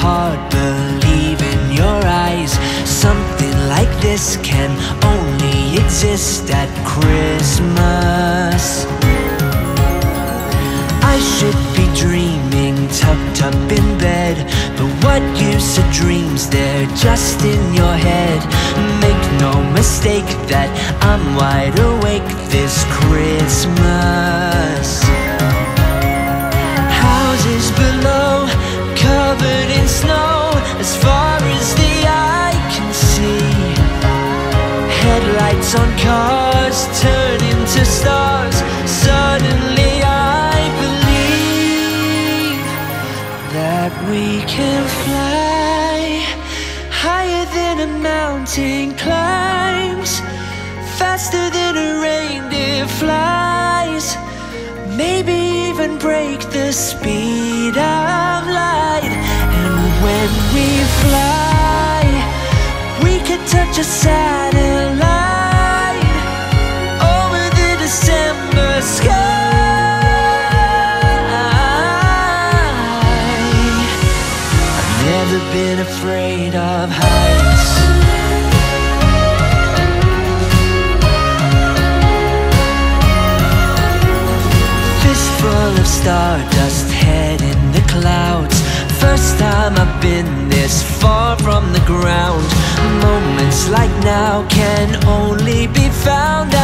heart, believe in your eyes. Something like this can only exist at Christmas. I should be dreaming, tucked up in bed, but what use are dreams? They're just in your head. Make no mistake that I'm wide awake this Christmas. Houses below, covered in snow, as far as the eye can see. Headlights on cars turn into stars. Suddenly I believe that we can fly higher than a mountain climbs, faster than a reindeer flies, maybe even break the speed of light. And when we fly, we could touch a satellite over the December sky. I've never been afraid of heights. Full of stardust, head in the clouds. First time I've been this far from the ground. Moments like now can only be found